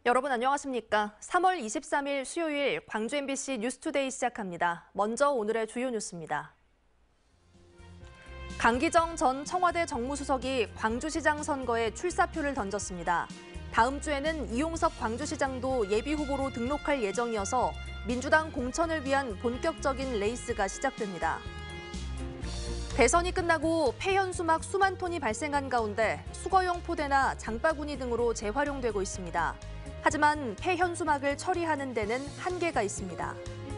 여러분 안녕하십니까? 3월 23일 수요일 광주 MBC 뉴스투데이 시작합니다. 먼저 오늘의 주요 뉴스입니다. 강기정 전 청와대 정무수석이 광주시장 선거에 출사표를 던졌습니다. 다음 주에는 이용섭 광주시장도 예비후보로 등록할 예정이어서 민주당 공천을 위한 본격적인 레이스가 시작됩니다. 대선이 끝나고 폐현수막 수만 톤이 발생한 가운데 수거용 포대나 장바구니 등으로 재활용되고 있습니다. 하지만 폐현수막을 처리하는 데는 한계가 있습니다.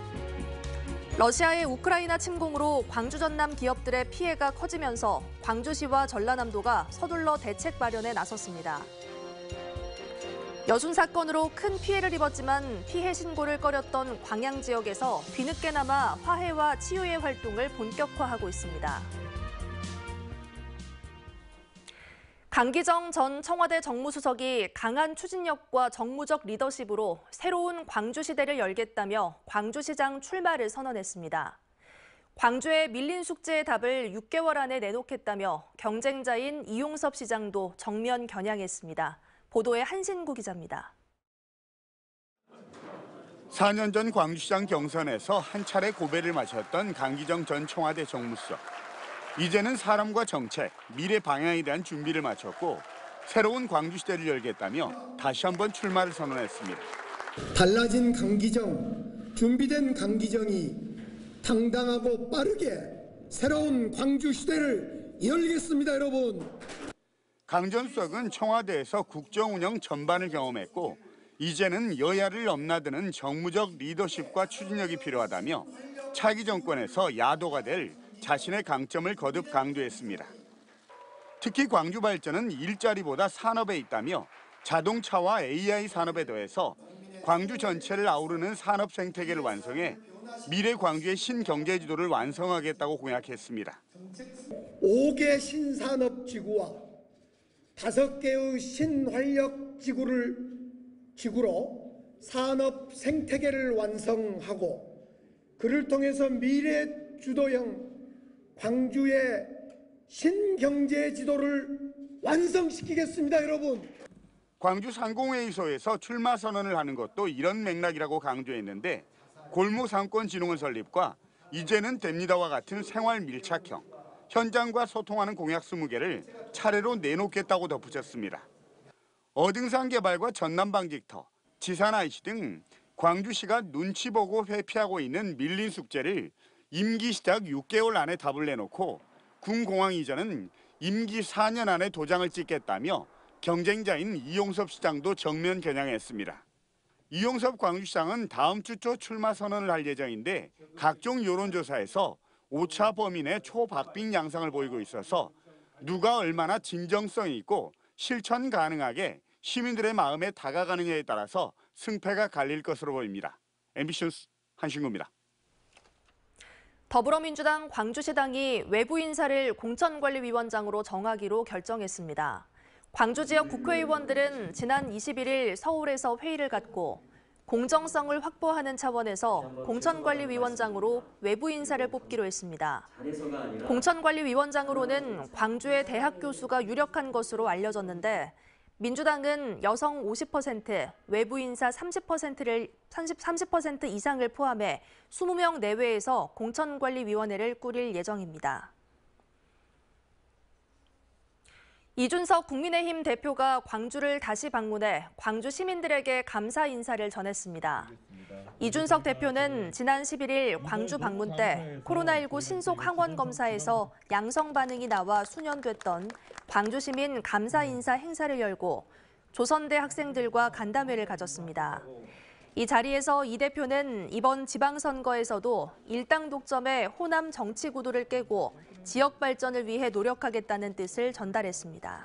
러시아의 우크라이나 침공으로 광주 전남 기업들의 피해가 커지면서 광주시와 전라남도가 서둘러 대책 마련에 나섰습니다. 여순 사건으로 큰 피해를 입었지만 피해 신고를 꺼렸던 광양 지역에서 뒤늦게나마 화해와 치유의 활동을 본격화하고 있습니다. 강기정 전 청와대 정무수석이 강한 추진력과 정무적 리더십으로 새로운 광주 시대를 열겠다며 광주시장 출마를 선언했습니다. 광주의 밀린 숙제의 답을 6개월 안에 내놓겠다며 경쟁자인 이용섭 시장도 정면 겨냥했습니다. 보도에 한신구 기자입니다. 4년 전 광주시장 경선에서 한 차례 고배를 마셨던 강기정 전 청와대 정무수석. 이제는 사람과 정책, 미래 방향에 대한 준비를 마쳤고 새로운 광주 시대를 열겠다며 다시 한번 출마를 선언했습니다. 달라진 강기정, 준비된 강기정이 당당하고 빠르게 새로운 광주 시대를 열겠습니다, 여러분. 강 전 수석은 청와대에서 국정 운영 전반을 경험했고 이제는 여야를 넘나드는 정무적 리더십과 추진력이 필요하다며 차기 정권에서 야도가 될 자신의 강점을 거듭 강조했습니다. 특히 광주 발전은 일자리보다 산업에 있다며 자동차와 AI 산업에 더해서 광주 전체를 아우르는 산업 생태계를 완성해 미래 광주의 신경제지도를 완성하겠다고 공약했습니다. 5개 신산업지구와 5개의 신활력지구로 산업 생태계를 완성하고 그를 통해서 미래 주도형 광주의 신경제 지도를 완성시키겠습니다, 여러분. 광주 상공회의소에서 출마 선언을 하는 것도 이런 맥락이라고 강조했는데 골목 상권 진흥원 설립과 이제는 됩니다와 같은 생활 밀착형, 현장과 소통하는 공약 20개를 차례로 내놓겠다고 덧붙였습니다. 어등산 개발과 전남 방직터, 지산 IC 등 광주시가 눈치 보고 회피하고 있는 밀린 숙제를 임기 시작 6개월 안에 답을 내놓고 군공항 이전은 임기 4년 안에 도장을 찍겠다며 경쟁자인 이용섭 시장도 정면 겨냥했습니다. 이용섭 광주시장은 다음 주 초 출마 선언을 할 예정인데 각종 여론조사에서 오차 범위 내 초박빙 양상을 보이고 있어서 누가 얼마나 진정성 있고 실천 가능하게 시민들의 마음에 다가가느냐에 따라서 승패가 갈릴 것으로 보입니다. MBC 뉴스 한신구입니다. 더불어민주당 광주시당이 외부 인사를 공천관리위원장으로 정하기로 결정했습니다. 광주 지역 국회의원들은 지난 21일 서울에서 회의를 갖고 공정성을 확보하는 차원에서 공천관리위원장으로 외부 인사를 뽑기로 했습니다. 공천관리위원장으로는 광주의 대학 교수가 유력한 것으로 알려졌는데 민주당은 여성 50%, 외부 인사 30% 이상을 포함해 20명 내외에서 공천관리위원회를 꾸릴 예정입니다. 이준석 국민의힘 대표가 광주를 다시 방문해 광주 시민들에게 감사 인사를 전했습니다. 이준석 대표는 지난 11일 광주 방문 때 코로나19 신속 항원 검사에서 양성 반응이 나와 수년됐던 광주 시민 감사 인사 행사를 열고 조선대 학생들과 간담회를 가졌습니다. 이 자리에서 이 대표는 이번 지방선거에서도 일당 독점의 호남 정치 구도를 깨고 지역 발전을 위해 노력하겠다는 뜻을 전달했습니다.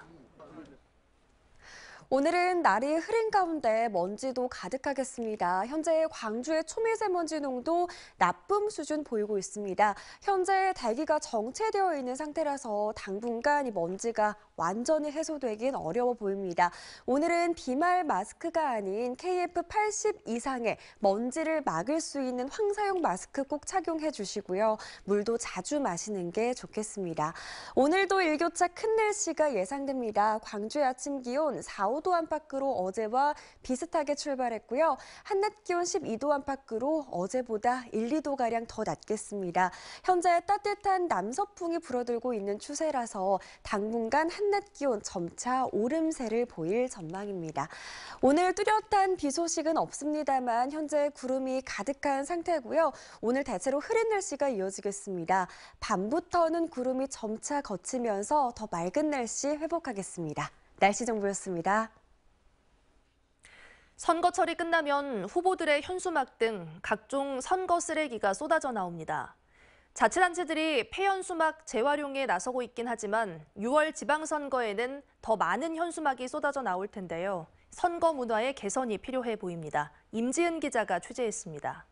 오늘은 날이 흐린 가운데 먼지도 가득하겠습니다. 현재 광주의 초미세먼지 농도 나쁨 수준 보이고 있습니다. 현재 대기가 정체되어 있는 상태라서 당분간 이 먼지가 완전히 해소되긴 어려워 보입니다. 오늘은 비말 마스크가 아닌 KF80 이상의 먼지를 막을 수 있는 황사용 마스크 꼭 착용해 주시고요. 물도 자주 마시는 게 좋겠습니다. 오늘도 일교차 큰 날씨가 예상됩니다. 광주의 아침 기온 4, 5도 안팎으로 어제와 비슷하게 출발했고요. 한낮 기온 12도 안팎으로 어제보다 1, 2도가량 더 낮겠습니다. 현재 따뜻한 남서풍이 불어들고 있는 추세라서 당분간 한낮 기온 점차 오름세를 보일 전망입니다. 오늘 뚜렷한 비 소식은 없습니다만 현재 구름이 가득한 상태고요. 오늘 대체로 흐린 날씨가 이어지겠습니다. 밤부터는 구름이 점차 걷히면서 더 맑은 날씨 회복하겠습니다. 날씨 정보였습니다. 선거철이 끝나면 후보들의 현수막 등 각종 선거 쓰레기가 쏟아져 나옵니다. 자치단체들이 폐현수막 재활용에 나서고 있긴 하지만 6월 지방선거에는 더 많은 현수막이 쏟아져 나올 텐데요. 선거 문화의 개선이 필요해 보입니다. 임지은 기자가 취재했습니다.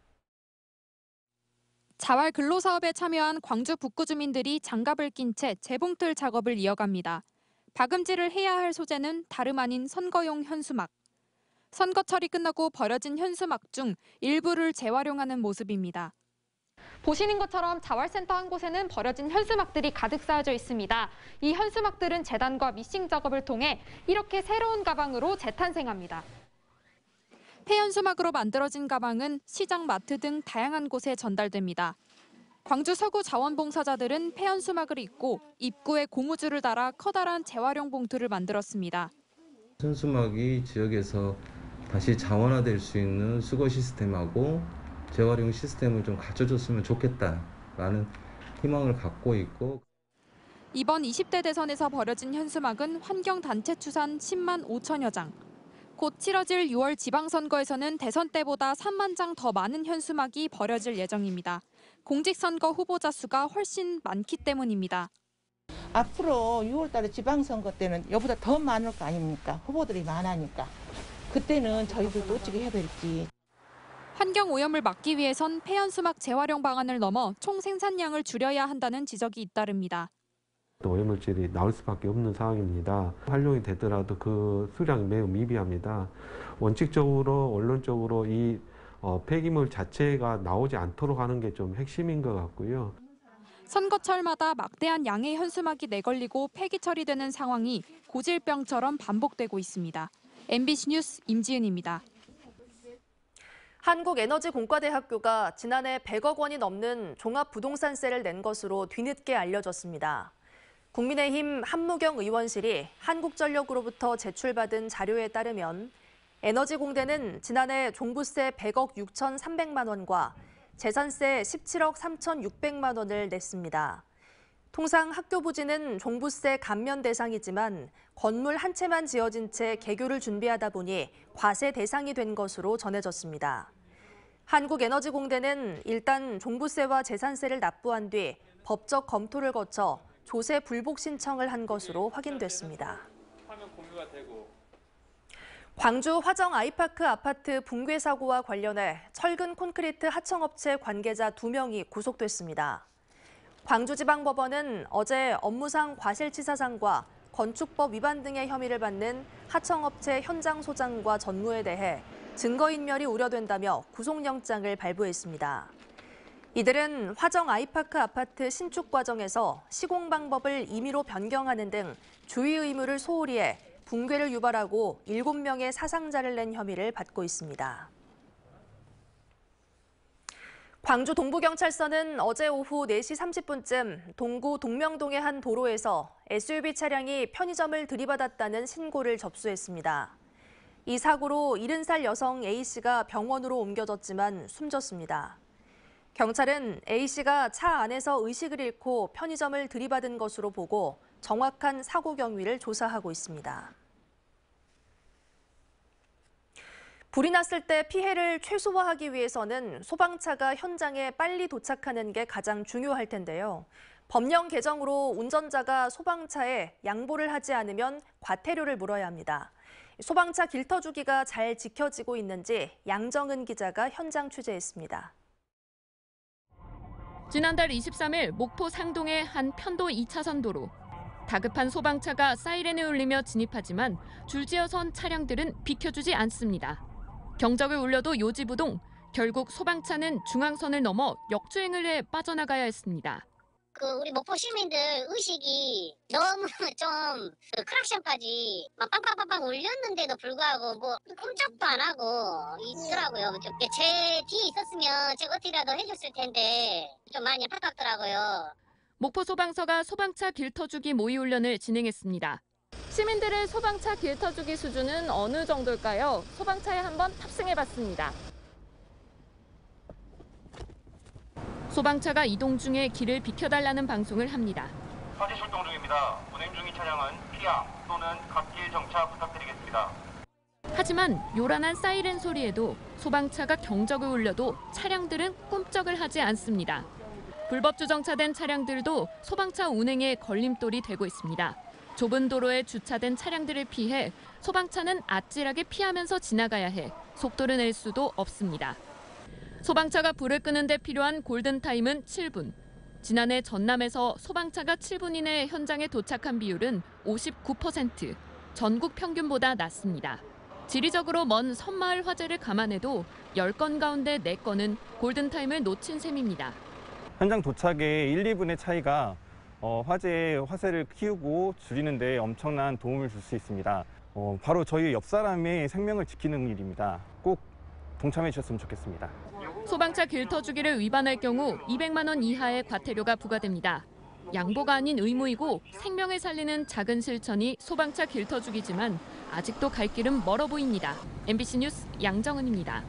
자활 근로사업에 참여한 광주 북구 주민들이 장갑을 낀 채 재봉틀 작업을 이어갑니다. 박음질을 해야 할 소재는 다름 아닌 선거용 현수막. 선거철이 끝나고 버려진 현수막 중 일부를 재활용하는 모습입니다. 보시는 것처럼 자활센터 한 곳에는 버려진 현수막들이 가득 쌓여져 있습니다. 이 현수막들은 재단과 미싱 작업을 통해 이렇게 새로운 가방으로 재탄생합니다. 폐현수막으로 만들어진 가방은 시장, 마트 등 다양한 곳에 전달됩니다. 광주 서구 자원봉사자들은 폐현수막을 입고 입구에 고무줄을 달아 커다란 재활용 봉투를 만들었습니다. 현수막이 지역에서 다시 자원화될 수 있는 수거 시스템하고 재활용 시스템을 좀 갖춰줬으면 좋겠다라는 희망을 갖고 있고. 이번 20대 대선에서 버려진 현수막은 환경단체 추산 10만 5천여 장. 곧 치러질 6월 지방선거에서는 대선 때보다 3만 장 더 많은 현수막이 버려질 예정입니다. 공직선거 후보자 수가 훨씬 많기 때문입니다. 앞으로 6월 달에 지방선거 때는 이보다 더 많을 거 아닙니까? 후보들이 많으니까. 그때는 저희들도 어떻게 해야 될지. 환경오염을 막기 위해선 폐현수막 재활용 방안을 넘어 총 생산량을 줄여야 한다는 지적이 잇따릅니다. 오염물질이 나올 수밖에 없는 상황입니다. 활용이 되더라도 그 수량이 매우 미비합니다. 원칙적으로 원론적으로 이 폐기물 자체가 나오지 않도록 하는 게 좀 핵심인 것 같고요. 선거철마다 막대한 양의 현수막이 내걸리고 폐기 처리되는 상황이 고질병처럼 반복되고 있습니다. MBC 뉴스 임지은입니다. 한국에너지공과대학교가 지난해 100억 원이 넘는 종합부동산세를 낸 것으로 뒤늦게 알려졌습니다. 국민의힘 한무경 의원실이 한국전력으로부터 제출받은 자료에 따르면 에너지공대는 지난해 종부세 100억 6,300만 원과 재산세 17억 3,600만 원을 냈습니다. 통상 학교 부지는 종부세 감면 대상이지만 건물 한 채만 지어진 채 개교를 준비하다 보니 과세 대상이 된 것으로 전해졌습니다. 한국에너지공대는 일단 종부세와 재산세를 납부한 뒤 법적 검토를 거쳐 조세 불복 신청을 한 것으로 확인됐습니다. 광주 화정 아이파크 아파트 붕괴 사고와 관련해 철근 콘크리트 하청업체 관계자 2명이 구속됐습니다. 광주지방법원은 어제 업무상 과실치사상과 건축법 위반 등의 혐의를 받는 하청업체 현장 소장과 전무에 대해 증거인멸이 우려된다며 구속영장을 발부했습니다. 이들은 화정 아이파크 아파트 신축 과정에서 시공 방법을 임의로 변경하는 등 주의 의무를 소홀히 해 붕괴를 유발하고 7명의 사상자를 낸 혐의를 받고 있습니다. 광주 동부경찰서는 어제 오후 4시 30분쯤 동구 동명동의 한 도로에서 SUV 차량이 편의점을 들이받았다는 신고를 접수했습니다. 이 사고로 70살 여성 A씨가 병원으로 옮겨졌지만 숨졌습니다. 경찰은 A씨가 차 안에서 의식을 잃고 편의점을 들이받은 것으로 보고 정확한 사고 경위를 조사하고 있습니다. 불이 났을 때 피해를 최소화하기 위해서는 소방차가 현장에 빨리 도착하는 게 가장 중요할 텐데요. 법령 개정으로 운전자가 소방차에 양보를 하지 않으면 과태료를 물어야 합니다. 소방차 길터주기가 잘 지켜지고 있는지 양정은 기자가 현장 취재했습니다. 지난달 23일 목포 상동의 한 편도 2차선 도로. 다급한 소방차가 사이렌을 울리며 진입하지만 줄지어 선 차량들은 비켜주지 않습니다. 경적을 울려도 요지부동, 결국 소방차는 중앙선을 넘어 역주행을 해 빠져나가야 했습니다. 우리 목포 시민들 의식이 너무 좀 크락션까지 막 빵빵빵빵 울렸는데도 불구하고 뭐 꼼짝도 안 하고 있더라고요. 제 뒤에 있었으면 제가 어떻게라도 해줬을 텐데 좀 많이 안타깝더라고요. 목포 소방서가 소방차 길터주기 모의 훈련을 진행했습니다. 시민들의 소방차 길터주기 수준은 어느 정도일까요? 소방차에 한번 탑승해봤습니다. 소방차가 이동 중에 길을 비켜달라는 방송을 합니다. 화재 출동 중입니다. 운행 중인 차량은 피항 또는 갓길 정차 부탁드리겠습니다. 하지만 요란한 사이렌 소리에도 소방차가 경적을 울려도 차량들은 꿈쩍을 하지 않습니다. 불법 주정차된 차량들도 소방차 운행에 걸림돌이 되고 있습니다. 좁은 도로에 주차된 차량들을 피해 소방차는 아찔하게 피하면서 지나가야 해 속도를 낼 수도 없습니다. 소방차가 불을 끄는 데 필요한 골든타임은 7분. 지난해 전남에서 소방차가 7분 이내에 현장에 도착한 비율은 59%, 전국 평균보다 낮습니다. 지리적으로 먼 섬마을 화재를 감안해도 10건 가운데 4건은 골든타임을 놓친 셈입니다. 현장 도착에 1, 2분의 차이가 화재의 화세를 키우고 줄이는 데 엄청난 도움을 줄 수 있습니다. 바로 저희 옆 사람의 생명을 지키는 일입니다. 꼭 동참해 주셨으면 좋겠습니다. 소방차 길터주기를 위반할 경우 200만 원 이하의 과태료가 부과됩니다. 양보가 아닌 의무이고 생명을 살리는 작은 실천이 소방차 길터주기지만 아직도 갈 길은 멀어 보입니다. MBC 뉴스 양정은입니다.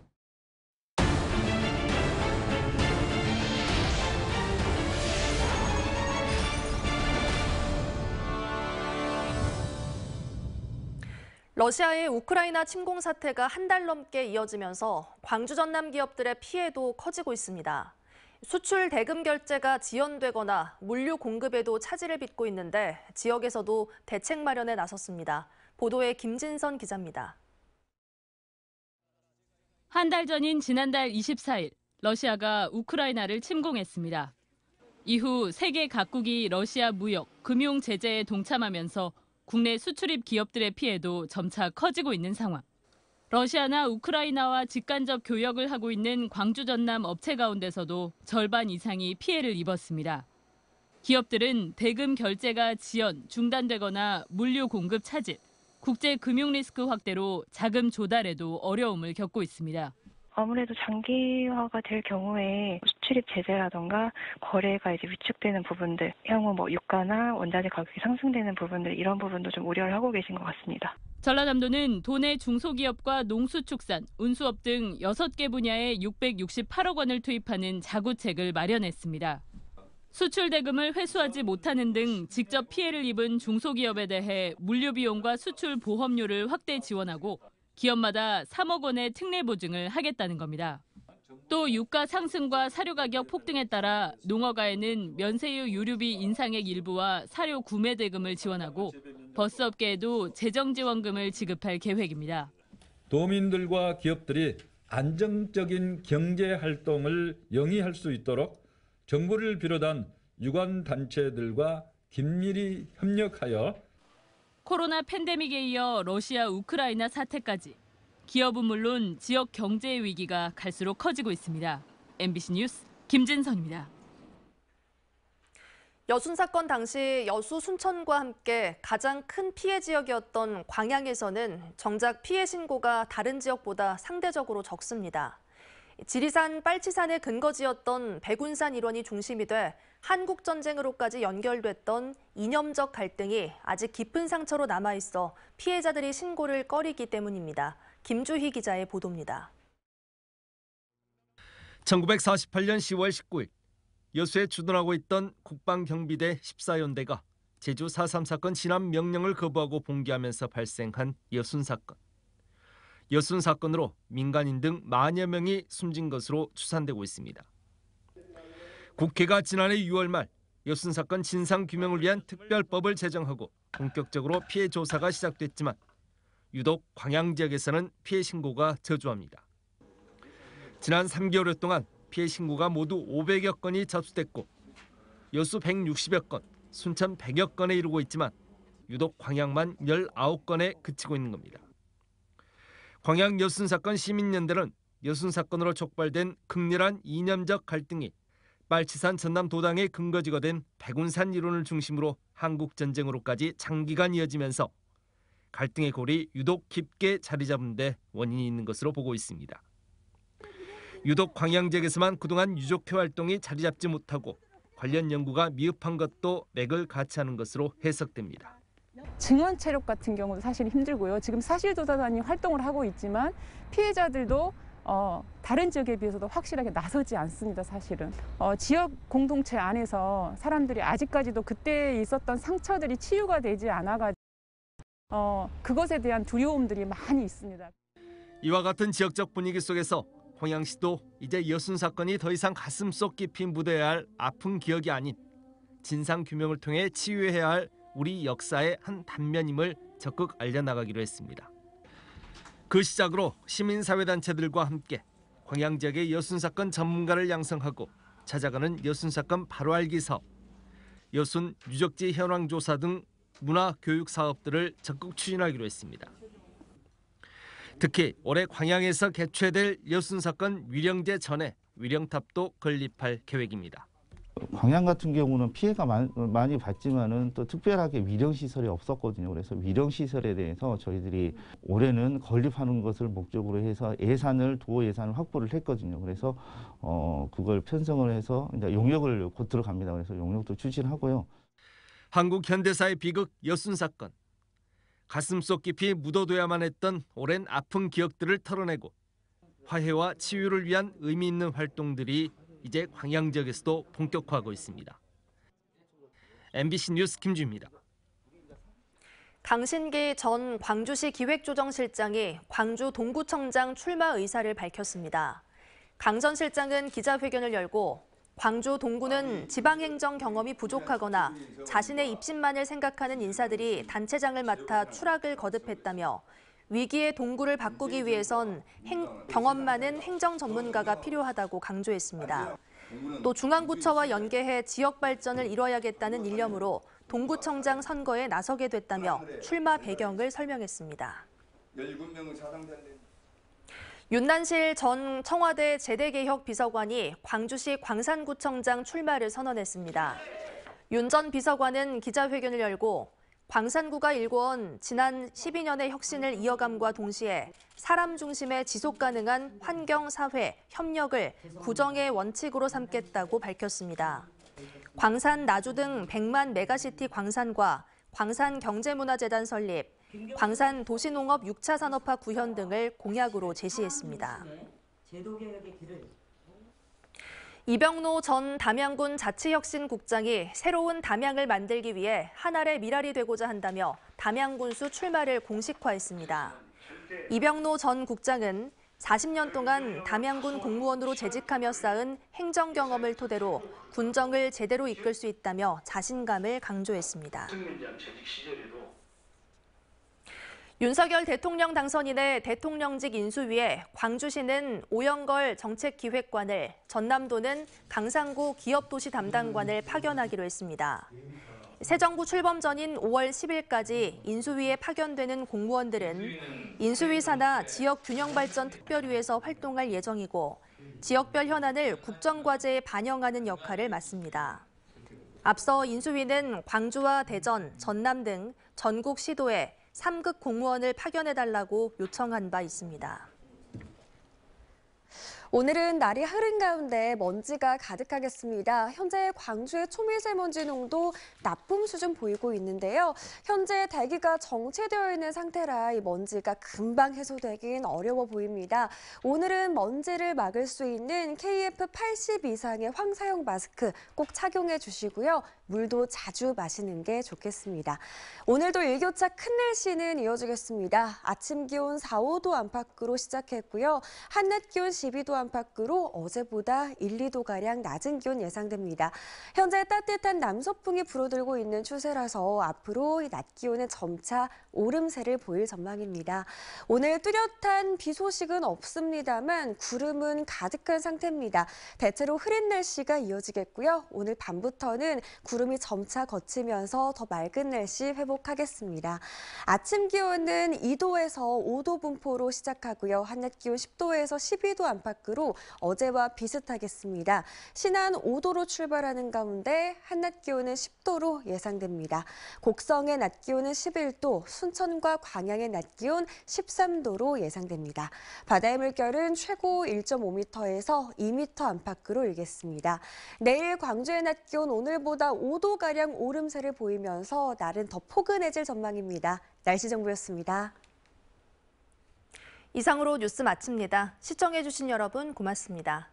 러시아의 우크라이나 침공 사태가 한 달 넘게 이어지면서 광주 전남 기업들의 피해도 커지고 있습니다. 수출 대금 결제가 지연되거나 물류 공급에도 차질을 빚고 있는데 지역에서도 대책 마련에 나섰습니다. 보도에 김진선 기자입니다. 한 달 전인 지난달 24일, 러시아가 우크라이나를 침공했습니다. 이후 세계 각국이 러시아 무역, 금융 제재에 동참하면서 국내 수출입 기업들의 피해도 점차 커지고 있는 상황. 러시아나 우크라이나와 직간접 교역을 하고 있는 광주 전남 업체 가운데서도 절반 이상이 피해를 입었습니다. 기업들은 대금 결제가 지연, 중단되거나 물류 공급 차질, 국제 금융 리스크 확대로 자금 조달에도 어려움을 겪고 있습니다. 아무래도 장기화가 될 경우에 수출입 제재라던가 거래가 이제 위축되는 부분들, 향후 유가나 원자재 가격이 상승되는 부분들, 이런 부분도 좀 우려를 하고 계신 것 같습니다. 전라남도는 도내 중소기업과 농수축산, 운수업 등 6개 분야에 668억 원을 투입하는 자구책을 마련했습니다. 수출 대금을 회수하지 못하는 등 직접 피해를 입은 중소기업에 대해 물류 비용과 수출 보험료를 확대 지원하고 기업마다 3억 원의 특례 보증을 하겠다는 겁니다. 또 유가 상승과 사료 가격 폭등에 따라 농어가에는 면세유 유류비 인상액 일부와 사료 구매 대금을 지원하고 버스업계에도 재정지원금을 지급할 계획입니다. 도민들과 기업들이 안정적인 경제 활동을 영위할 수 있도록 정부를 비롯한 유관 단체들과 긴밀히 협력하여 코로나 팬데믹에 이어 러시아 우크라이나 사태까지 기업은 물론 지역 경제 위기가 갈수록 커지고 있습니다. MBC 뉴스 김진선입니다. 여순 사건 당시 여수 순천과 함께 가장 큰 피해 지역이었던 광양에서는 정작 피해 신고가 다른 지역보다 상대적으로 적습니다. 지리산 빨치산의 근거지였던 백운산 일원이 중심이 돼 한국전쟁으로까지 연결됐던 이념적 갈등이 아직 깊은 상처로 남아있어 피해자들이 신고를 꺼리기 때문입니다. 김주희 기자의 보도입니다. 1948년 10월 19일 여수에 주둔하고 있던 국방경비대 14연대가 제주 4.3 사건 진압 명령을 거부하고 봉기하면서 발생한 여순 사건. 여순 사건으로 민간인 등 만여 명이 숨진 것으로 추산되고 있습니다. 국회가 지난해 6월 말 여순 사건 진상 규명을 위한 특별법을 제정하고 본격적으로 피해 조사가 시작됐지만 유독 광양 지역에서는 피해 신고가 저조합니다. 지난 3개월 동안 피해 신고가 모두 500여 건이 접수됐고 여수 160여 건, 순천 100여 건에 이르고 있지만 유독 광양만 19건에 그치고 있는 겁니다. 광양 여순 사건 시민연대는 여순 사건으로 촉발된 극렬한 이념적 갈등이 빨치산 전남도당의 근거지가 된 백운산 이론을 중심으로 한국전쟁으로까지 장기간 이어지면서 갈등의 골이 유독 깊게 자리 잡은 데 원인이 있는 것으로 보고 있습니다. 유독 광양 지역에서만 그동안 유족회 활동이 자리 잡지 못하고 관련 연구가 미흡한 것도 맥을 같이 하는 것으로 해석됩니다. 증언 체력 같은 경우도 사실 힘들고요. 지금 사실조사단이 활동을 하고 있지만 피해자들도 다른 지역에 비해서도 확실하게 나서지 않습니다. 사실은 지역 공동체 안에서 사람들이 아직까지도 그때 있었던 상처들이 치유가 되지 않아가지고 그것에 대한 두려움들이 많이 있습니다. 이와 같은 지역적 분위기 속에서 광양시도 이제 여순 사건이 더 이상 가슴속 깊이 묻어야 할 아픈 기억이 아닌 진상 규명을 통해 치유해야 할 우리 역사의 한 단면임을 적극 알려나가기로 했습니다. 그 시작으로 시민사회단체들과 함께 광양 지역의 여순 사건 전문가를 양성하고 찾아가는 여순 사건 바로 알기 사업, 여순 유적지 현황 조사 등 문화 교육 사업들을 적극 추진하기로 했습니다. 특히 올해 광양에서 개최될 여순 사건 위령제 전에 위령탑도 건립할 계획입니다. 광양 같은 경우는 피해가 많이 봤지만은 또 특별하게 위령시설이 없었거든요. 그래서 위령시설에 대해서 저희들이 올해는 건립하는 것을 목적으로 해서 도어 예산을 확보를 했거든요. 그래서 그걸 편성을 해서 이제 용역을 곧 들어갑니다. 그래서 용역도 추진하고요. 한국 현대사의 비극 여순 사건. 가슴속 깊이 묻어둬야만 했던 오랜 아픈 기억들을 털어내고 화해와 치유를 위한 의미 있는 활동들이 이제 광양 지역에서도 본격화하고 있습니다. MBC 뉴스 김주입니다. 강신기 전 광주시 기획조정실장이 광주 동구청장 출마 의사를 밝혔습니다. 강 전 실장은 기자회견을 열고 광주 동구는 지방행정 경험이 부족하거나 자신의 입신만을 생각하는 인사들이 단체장을 맡아 추락을 거듭했다며 위기의 동구를 바꾸기 위해선 경험 많은 행정 전문가가 필요하다고 강조했습니다. 또 중앙부처와 연계해 지역 발전을 이뤄야겠다는 일념으로 동구청장 선거에 나서게 됐다며 출마 배경을 설명했습니다. 윤난실 전 청와대 제대개혁 비서관이 광주시 광산구청장 출마를 선언했습니다. 윤 전 비서관은 기자회견을 열고 광산구가 일궈온 지난 12년의 혁신을 이어감과 동시에 사람 중심의 지속 가능한 환경, 사회, 협력을 구정의 원칙으로 삼겠다고 밝혔습니다. 광산, 나주 등 100만 메가시티 광산과 광산경제문화재단 설립, 광산 도시농업 6차 산업화 구현 등을 공약으로 제시했습니다. 이병로 전 담양군 자치혁신국장이 새로운 담양을 만들기 위해 하나의 미랄이 되고자 한다며 담양군수 출마를 공식화했습니다. 이병로 전 국장은 40년 동안 담양군 공무원으로 재직하며 쌓은 행정 경험을 토대로 군정을 제대로 이끌 수 있다며 자신감을 강조했습니다. 윤석열 대통령 당선인의 대통령직 인수위에 광주시는 오영걸 정책기획관을, 전남도는 강상구 기업도시 담당관을 파견하기로 했습니다. 새 정부 출범 전인 5월 10일까지 인수위에 파견되는 공무원들은 인수위 산하 지역균형발전특별위에서 활동할 예정이고 지역별 현안을 국정과제에 반영하는 역할을 맡습니다. 앞서 인수위는 광주와 대전, 전남 등 전국 시도에 3급 공무원을 파견해달라고 요청한 바 있습니다. 오늘은 날이 흐린 가운데 먼지가 가득하겠습니다. 현재 광주의 초미세먼지 농도 나쁨 수준 보이고 있는데요. 현재 대기가 정체되어 있는 상태라 이 먼지가 금방 해소되긴 어려워 보입니다. 오늘은 먼지를 막을 수 있는 KF80 이상의 황사용 마스크 꼭 착용해 주시고요. 물도 자주 마시는 게 좋겠습니다. 오늘도 일교차 큰 날씨는 이어지겠습니다. 아침 기온 4, 5도 안팎으로 시작했고요. 한낮 기온 12도 안팎으로 어제보다 1, 2도가량 낮은 기온 예상됩니다. 현재 따뜻한 남서풍이 불어들고 있는 추세라서 앞으로 이 낮 기온은 점차 오름세를 보일 전망입니다. 오늘 뚜렷한 비 소식은 없습니다만 구름은 가득한 상태입니다. 대체로 흐린 날씨가 이어지겠고요. 오늘 밤부터는 구름이 점차 걷히면서 더 맑은 날씨 회복하겠습니다. 아침 기온은 2도에서 5도 분포로 시작하고요. 한낮 기온 10도에서 12도 안팎으로 어제와 비슷하겠습니다. 신안 5도로 출발하는 가운데 한낮 기온은 10도로 예상됩니다. 곡성의 낮 기온은 11도, 순천과 광양의 낮 기온 13도로 예상됩니다. 바다의 물결은 최고 1.5m에서 2m 안팎으로 일겠습니다. 내일 광주의 낮 기온 오늘보다 5도가량 오름세를 보이면서 날은 더 포근해질 전망입니다. 날씨 정보였습니다. 이상으로 뉴스 마칩니다. 시청해주신 여러분 고맙습니다.